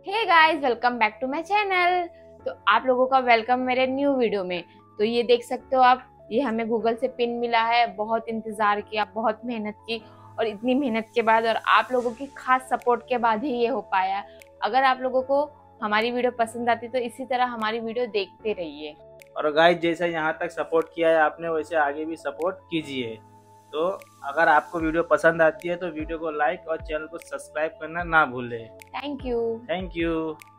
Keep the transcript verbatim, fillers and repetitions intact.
Hey guys, welcome back to my channel. तो आप लोगों का वेलकम मेरे न्यू वीडियो में। तो ये देख सकते हो आप, ये हमें गूगल से पिन मिला है। बहुत इंतजार किया, बहुत मेहनत की, और इतनी मेहनत के बाद और आप लोगों की खास सपोर्ट के बाद ही ये हो पाया। अगर आप लोगों को हमारी वीडियो पसंद आती तो इसी तरह हमारी वीडियो देखते रहिए। और गाइस, जैसा यहाँ तक सपोर्ट किया है आपने, वैसे आगे भी सपोर्ट कीजिए। तो अगर आपको वीडियो पसंद आती है तो वीडियो को लाइक और चैनल को सब्सक्राइब करना ना भूलें। Thank you. Thank you.